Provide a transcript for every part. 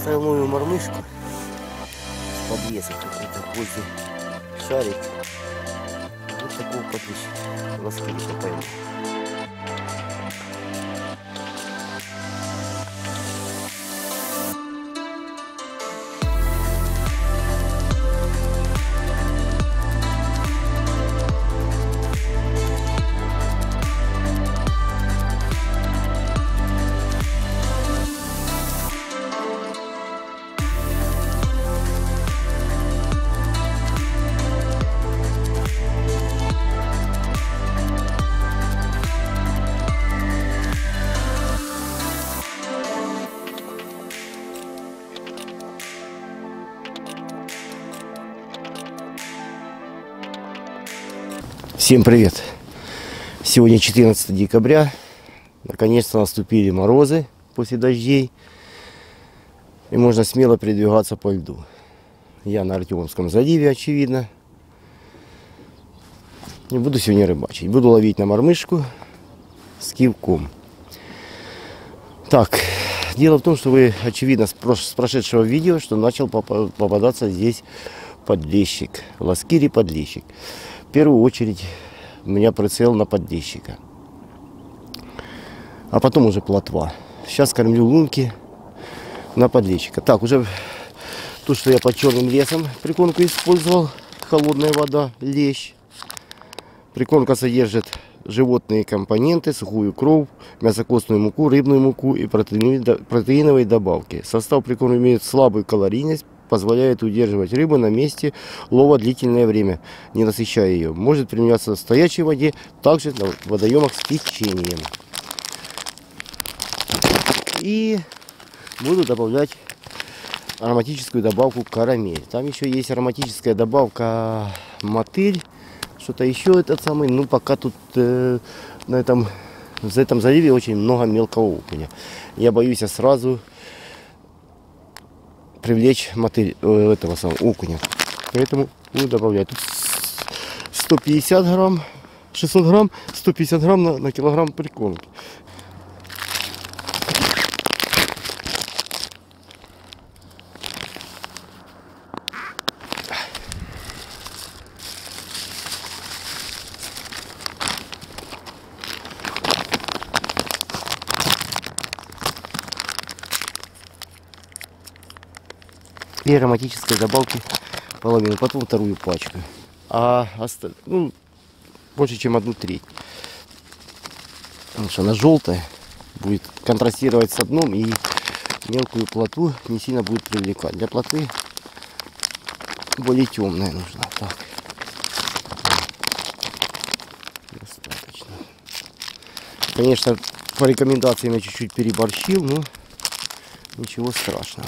Поставил новую мормышку с подвеса, какой-то козий шарик. Вот такого подвеса. Ласкали попали. Всем привет! Сегодня 14 декабря. Наконец-то наступили морозы после дождей. И можно смело передвигаться по льду. Я на Артемовском заливе, очевидно. И буду сегодня рыбачить. Буду ловить на мормышку с кивком. Так, дело в том, что вы, очевидно, с прошедшего видео, что начал попадаться здесь подлещик. Ласкири подлещик. В первую очередь у меня прицел на подлещика. А потом уже плотва. Сейчас кормлю лунки на подлещика. Так, уже то, что я под черным лесом прикормку использовал. Холодная вода, лещ. Прикормка содержит животные компоненты, сухую кровь, мясокостную муку, рыбную муку и протеиновые добавки. Состав прикорма имеет слабую калорийность, позволяет удерживать рыбу на месте лова длительное время, не насыщая ее. Может применяться в стоячей воде, также на водоемах с течением. И буду добавлять ароматическую добавку карамель. Там еще есть ароматическая добавка мотыль, что-то еще этот самый. Ну пока тут в этом заливе очень много мелкого окуня. Я боюсь сразу привлечь мотыль этого самого окуня. Поэтому буду добавлять. Тут 150 грамм, 600 грамм, 150 грамм на килограмм прикормки. И ароматической добавки половину, потом вторую пачку. А больше чем 1/3. Потому что она желтая, будет контрастировать с дном и мелкую плотву не сильно будет привлекать. Для плотвы более темная нужна. Так. Достаточно. Конечно, по рекомендациям я чуть-чуть переборщил, но ничего страшного.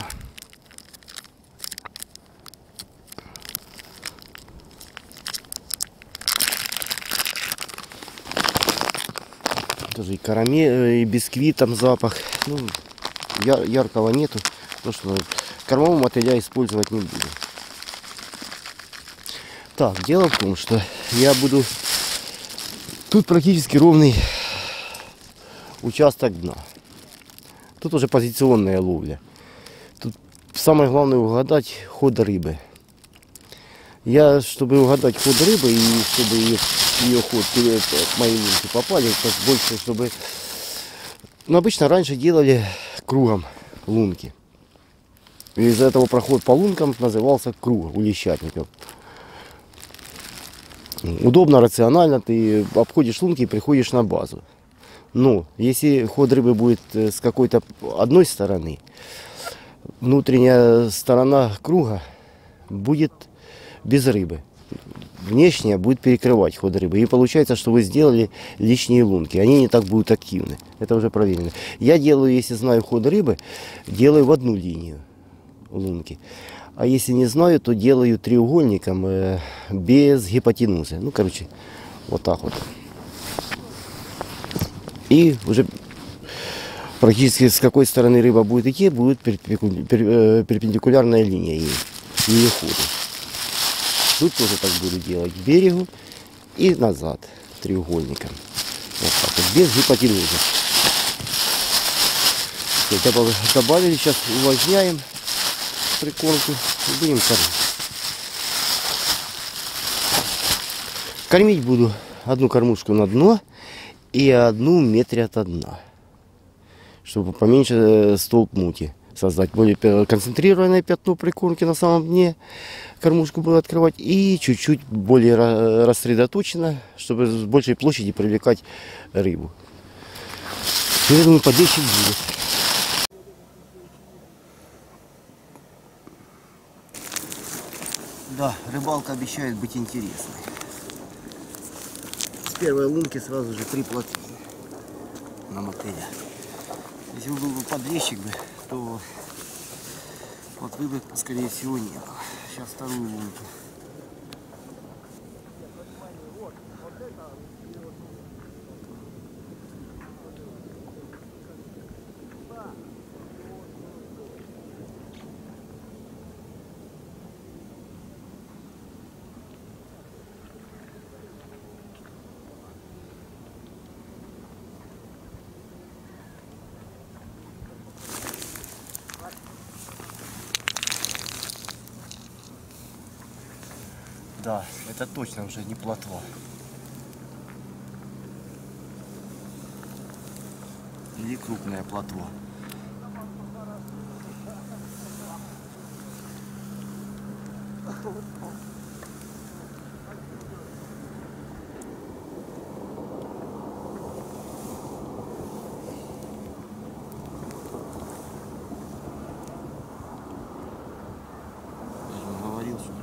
Тоже и карамель, и бисквит, там запах. Ну, яркого нету. Потому что кормового мотыля использовать не буду. Так, дело в том, что я буду... Тут практически ровный участок дна. Тут уже позиционная ловля. Тут самое главное угадать ход рыбы. Я, чтобы угадать ход рыбы и чтобы ее ход, мои лунки попали, так больше, чтобы... Ну, обычно раньше делали кругом лунки. И из-за этого проход по лункам назывался круг у лещатников. Удобно, рационально, ты обходишь лунки и приходишь на базу. Но если ход рыбы будет с какой-то одной стороны, внутренняя сторона круга будет без рыбы. Внешняя будет перекрывать ход рыбы. И получается, что вы сделали лишние лунки. Они не так будут активны. Это уже проверено. Я делаю, если знаю ход рыбы, делаю в одну линию лунки. А если не знаю, то делаю треугольником без гипотенузы. Ну, короче, вот так вот. И уже практически с какой стороны рыба будет идти, будет перпендикулярная линия ее ходу. Тут тоже так буду делать к берегу и назад треугольником. Вот так вот, без гипотенузы. Добавили, сейчас увлажняем прикормку и будем кормить. Кормить буду одну кормушку на дно и одну в метре от дна, чтобы поменьше столб мути создать. Более концентрированное пятно прикормки на самом дне. Кормушку буду открывать и чуть-чуть более рассредоточено, чтобы с большей площади привлекать рыбу. Я думаю, подлещик будет. Да, рыбалка обещает быть интересной. С первой лунки сразу же 3 плотвы на мотыля. Если бы был бы подлещик, то плотвы бы, скорее всего, не было. Сейчас вторую лунку. Да, это точно уже не плотва. Или крупная плотва. Я же говорил, что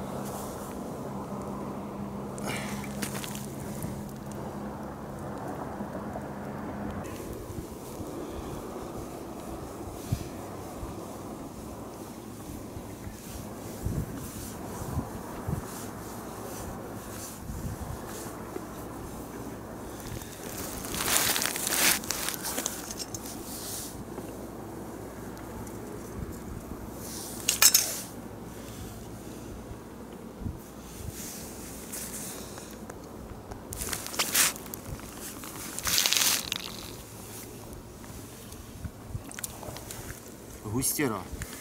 густера.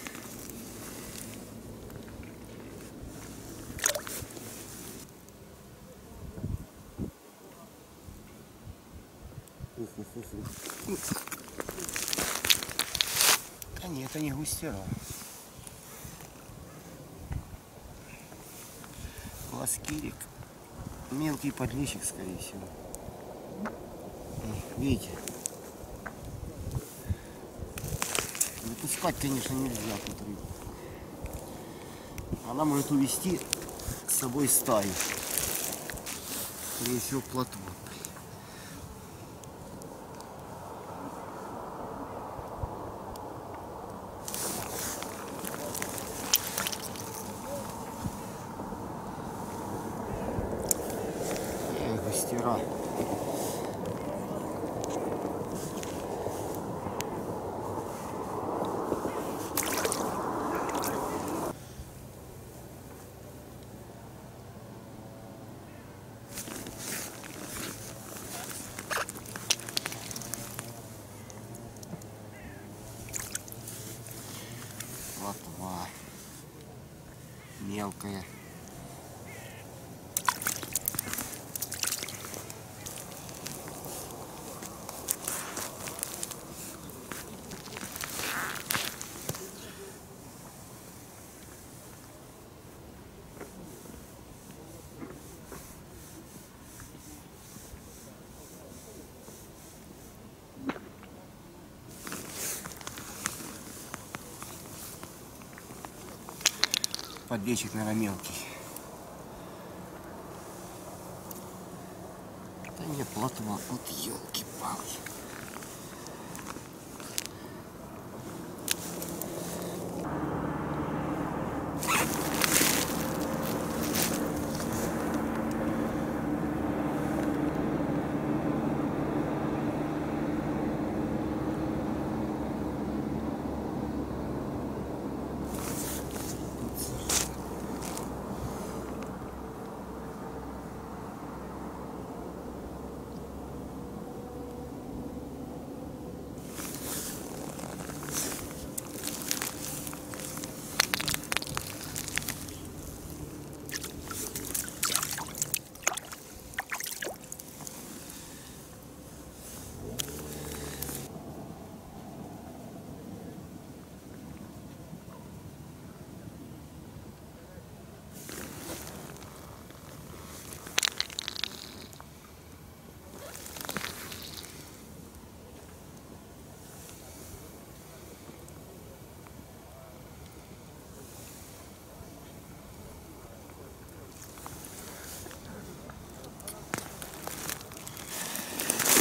Да нет, это не густера. Ласкирик. Мелкий подлещик, скорее всего. Видите? Выпускать, конечно, нельзя тут рыбу. Она может увести с собой стаю. Скорее всего, плотву. Густера. Плотва. Мелкая. Подлещик, наверное, мелкий. Да нет, плотва. Вот елки-палки.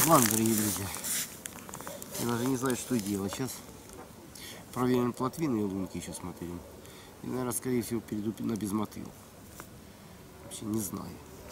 план, дорогие друзья. Я даже не знаю, что делать. Сейчас проверим плотвины и лунки еще смотрим. И, наверное, скорее всего, перейду на безмотыл. Вообще не знаю.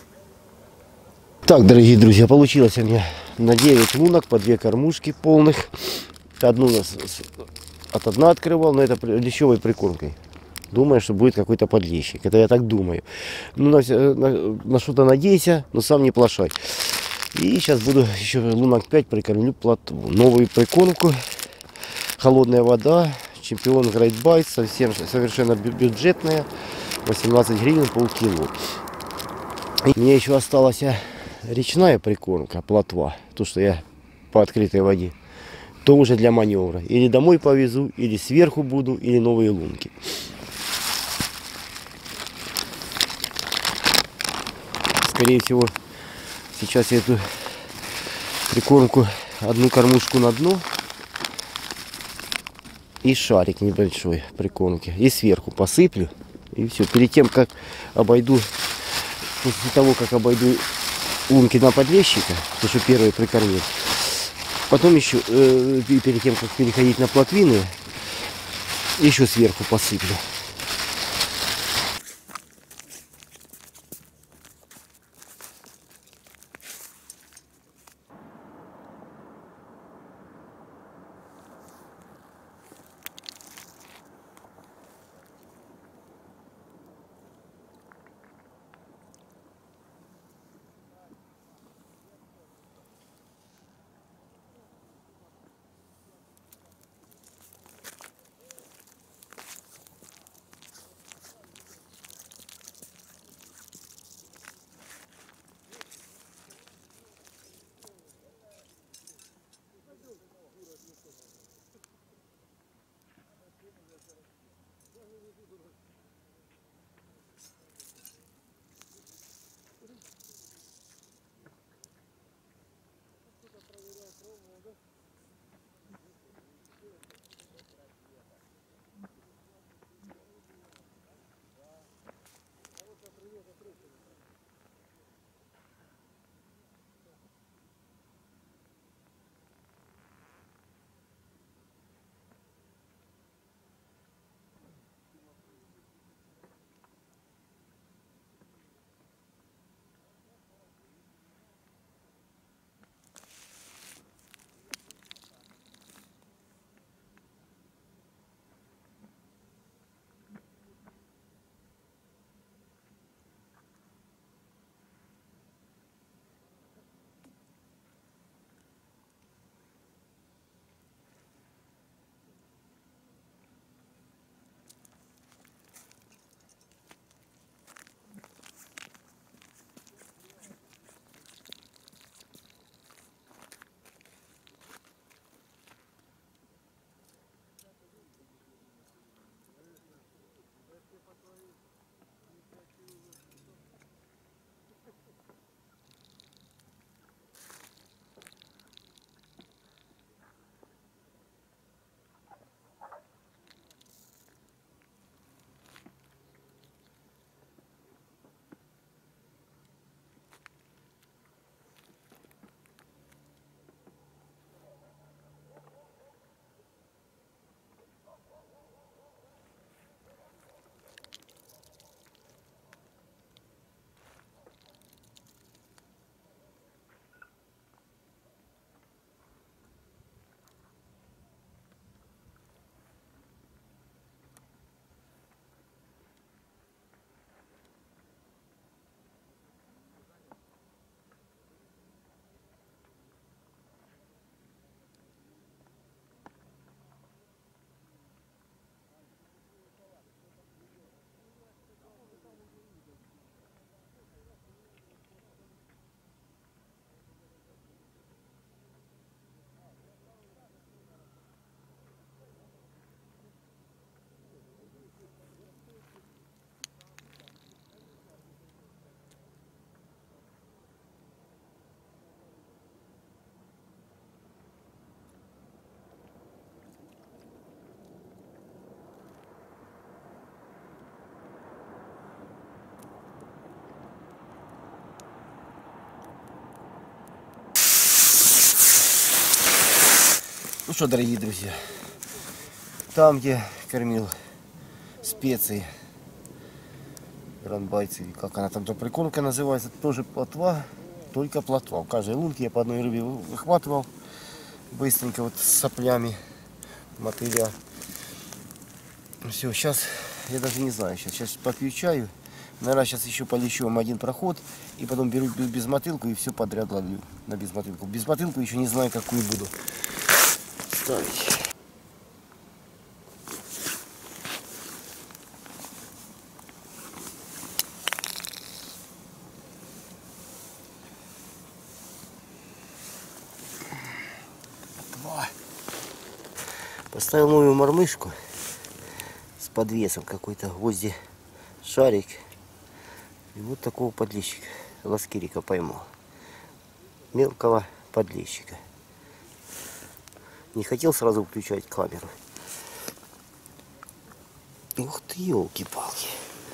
Так, дорогие друзья, получилось у меня на 9 лунок по 2 кормушки полных. Одну нас от дна открывал, но это лещевой прикормкой. Думаю, что будет какой-то подлещик. Это я так думаю. Ну, на что-то надейся, но сам не плашай. И сейчас буду еще лунок 5 прикормлю плотву. Новую прикормку. Холодная вода. Чемпион Great Bites. Совсем совершенно бюджетная. 18 гривен полкило. И мне еще осталась речная прикормка, плотва. То, что я по открытой воде. То уже для маневра. Или домой повезу, или сверху буду, или новые лунки. Скорее всего, сейчас я эту прикормку, одну кормушку на дно и шарик небольшой прикормки. И сверху посыплю. И все. Перед тем, как обойду, после того, как обойду лунки на подлещика, то что первый прикормил, потом еще, перед тем, как переходить на плотвины, еще сверху посыплю. что, дорогие друзья, там, где кормил специи, гранбайцы, или как она там, то прикормка называется, тоже плотва, только плотва. В каждой лунке я по одной рыбе выхватывал быстренько вот с соплями мотыля. Все, сейчас я даже не знаю, сейчас попью чаю. Наверное, сейчас еще полещу вам один проход и потом беру безмотылку и все подряд ловлю на безмотылку. Безмотылку еще не знаю, какую буду ставить. Поставил новую мормышку с подвесом какой-то, гвозди шарик. И вот такого подлещика, ласкирика поймал. Мелкого подлещика. Не хотел сразу включать камеру. Ух ты, елки-палки.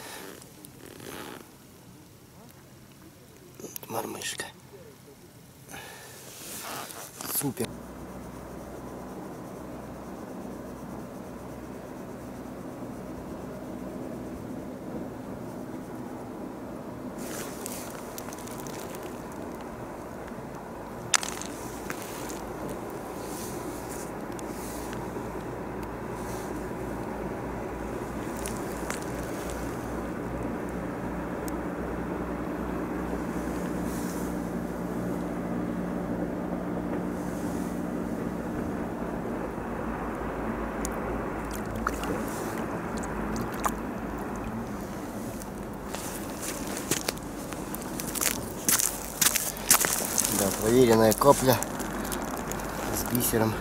Мормышка. Супер. Да, проверенная капля с бисером.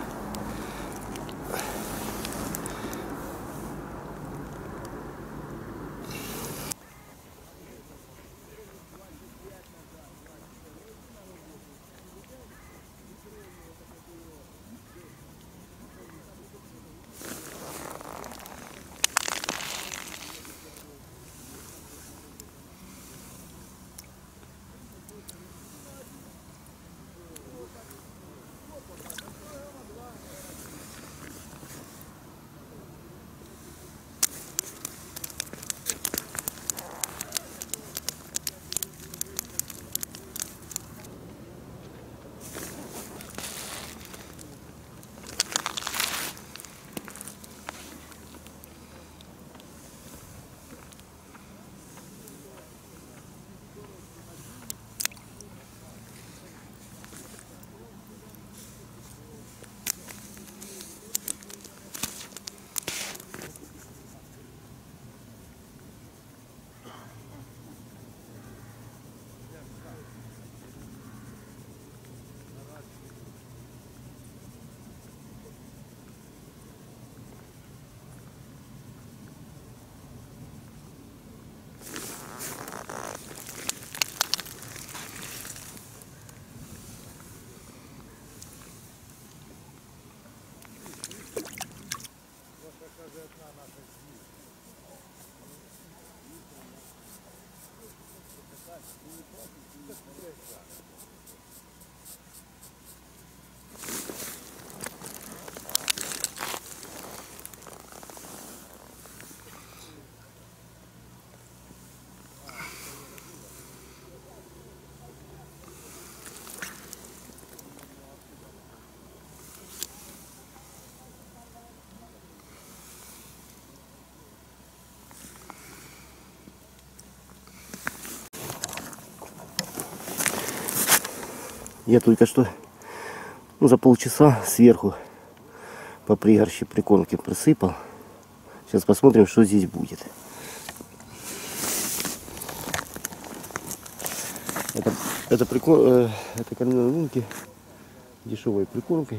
Я только что за полчаса сверху по пригорще прикормки присыпал. Сейчас посмотрим, что здесь будет. Это кормил лунки дешевой прикормкой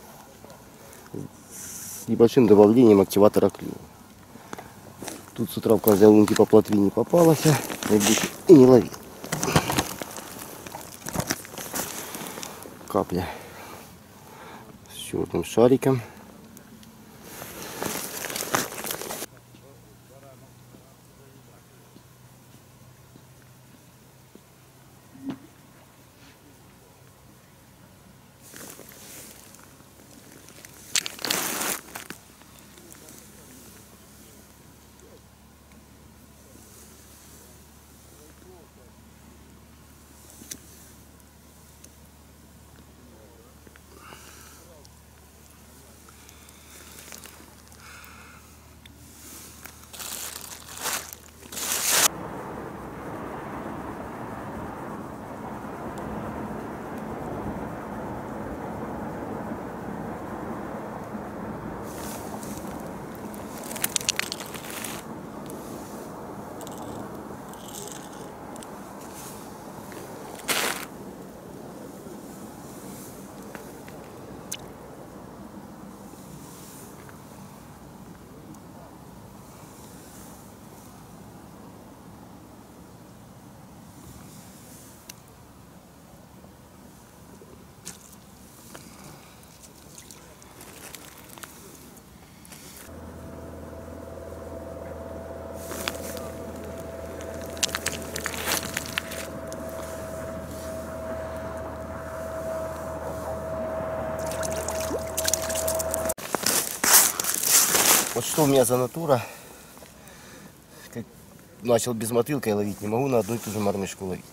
с небольшим добавлением активатора клюва. Тут с утра в каждой лунке по плотве не попалось, и не ловил. Капля с черным шариком. Вот что у меня за натура. Как начал без мотылкой ловить, не могу на одну и ту же мормышку ловить.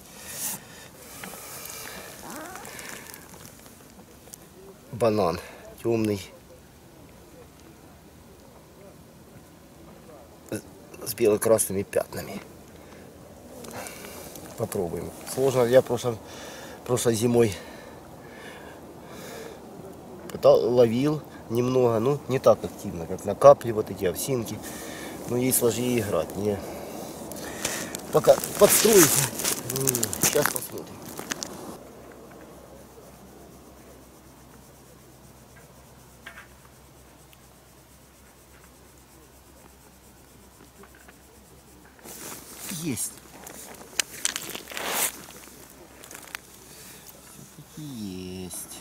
Банан темный. С бело-красными пятнами. Попробуем. Сложно. Я прошлой зимой ловил немного, ну не так активно, как на капли, вот эти овсинки. Но ей сложнее играть. Мне пока подстроиться. Сейчас посмотрим. Есть. Все-таки есть.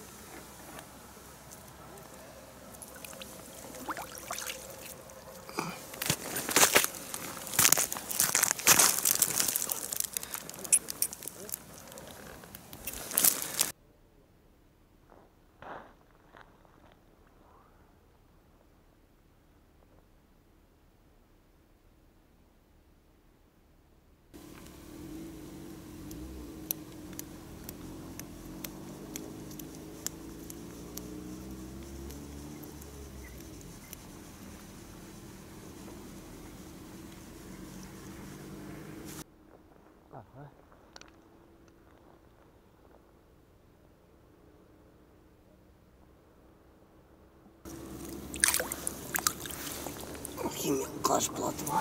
Ага. И мелкаш плотва.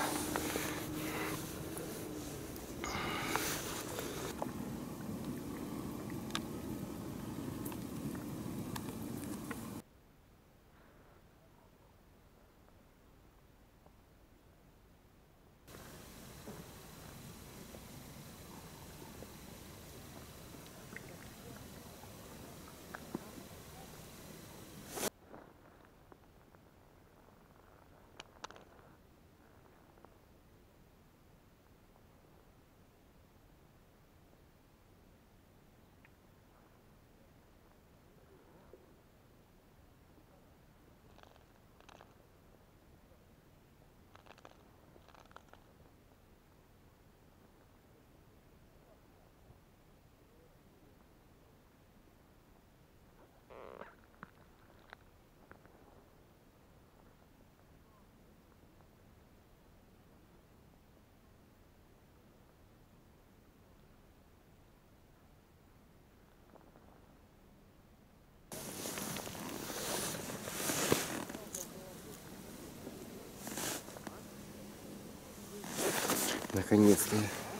Наконец-то.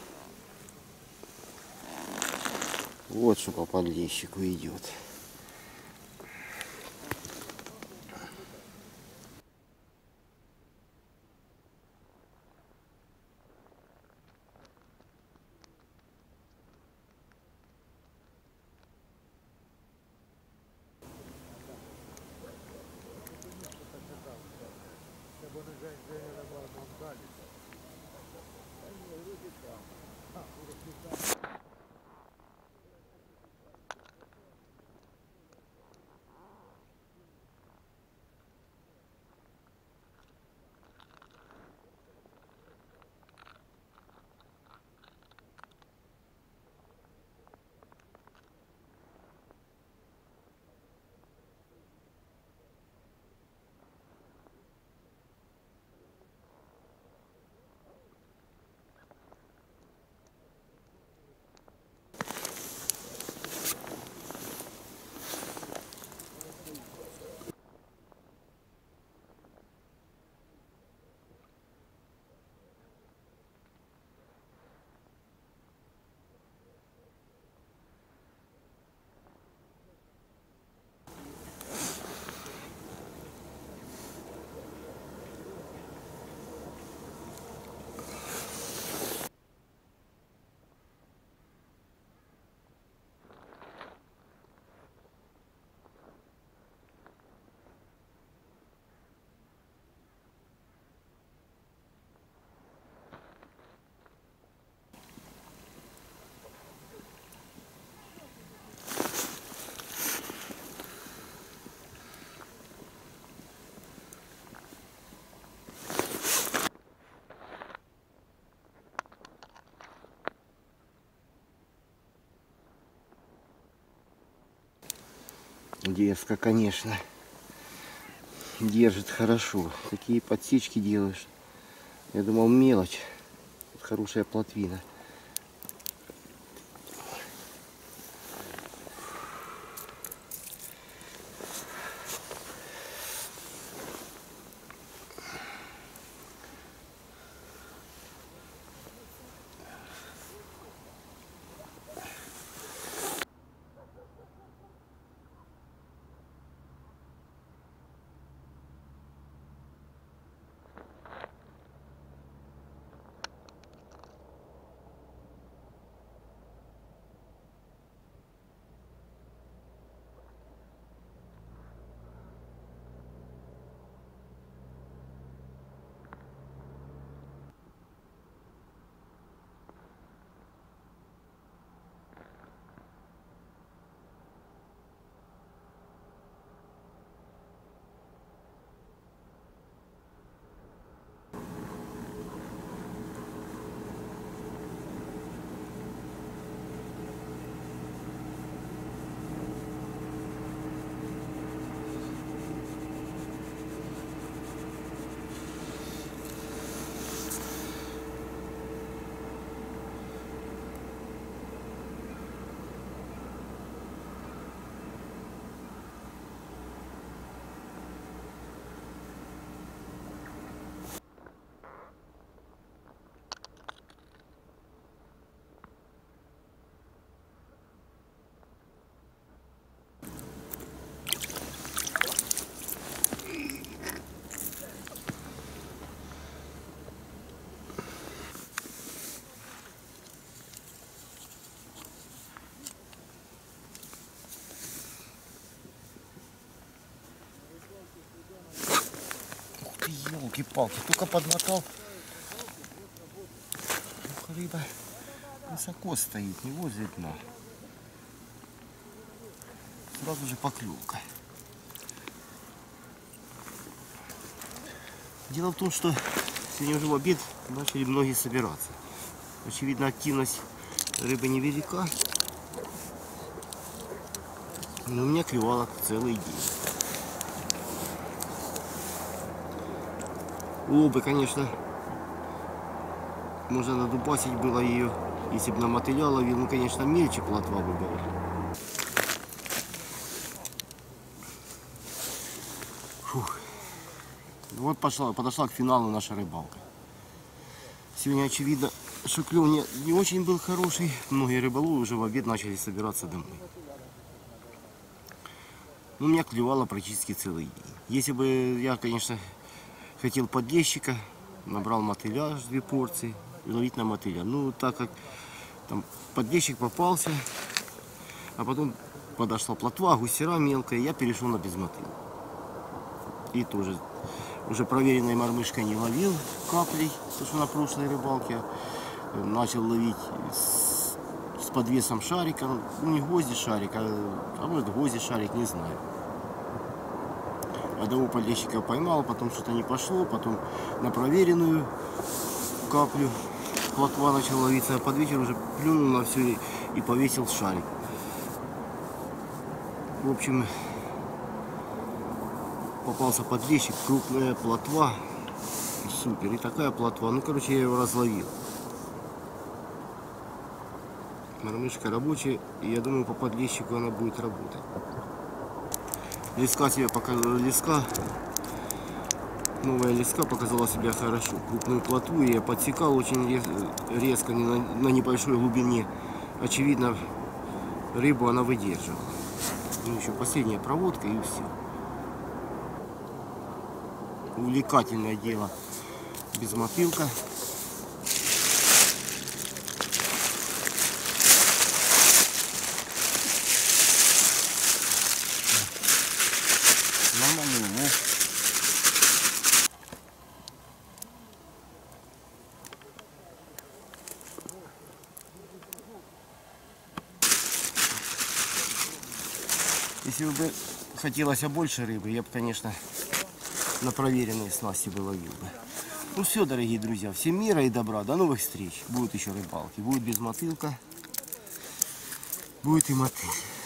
Вот что по подлещику идет. Дерзко, конечно. Держит хорошо. Такие подсечки делаешь. Я думал, мелочь. Тут хорошая плотвина. Елки-палки, только подмотал. Рыба высоко стоит, не возле дна. Сразу же поклевка. Дело в том, что сегодня уже в обед начали многие собираться. Очевидно, активность рыбы невелика. Но у меня клевала целый день. Лобы, конечно, можно надубасить было ее, если бы на мотыля ловил. Ну, конечно, мельче плотва бы была. Фух. Вот подошла к финалу наша рыбалка. Сегодня очевидно, что клев не очень был хороший. Многие рыболовы уже в обед начали собираться домой. Но у меня клевало практически целый день. Если бы я, конечно, хотел подлещика, набрал мотыля, 2 порции, и ловить на мотыля. Ну, так как там подлещик попался, а потом подошла плотва, гусера мелкая, я перешел на безмотыль. И тоже уже проверенной мормышкой не ловил каплей, потому что на прошлой рыбалке начал ловить с подвесом шарика. Ну, не гвозди шарик, а может гвозди шарик, не знаю. Одного подлещика поймал, потом что-то не пошло, потом на проверенную каплю плотва начала ловиться, а под вечер уже плюнул на все и повесил шарик. В общем, попался подлещик, крупная плотва, супер, и такая плотва, ну, короче, я его разловил. Мормышка рабочая, и я думаю, по подлещику она будет работать. Леска себе показала, новая леска показала себя хорошо. Крупную плотву я подсекал очень резко, на небольшой глубине. Очевидно, рыбу она выдерживала. Ну, еще последняя проводка и все. Увлекательное дело без мотылка. Нормально. Если бы хотелось больше рыбы, я бы, конечно, на проверенные снасти бы ловил бы. Ну все, дорогие друзья, всем мира и добра, до новых встреч. Будут еще рыбалки, будет без мотылка, будет и мотыль.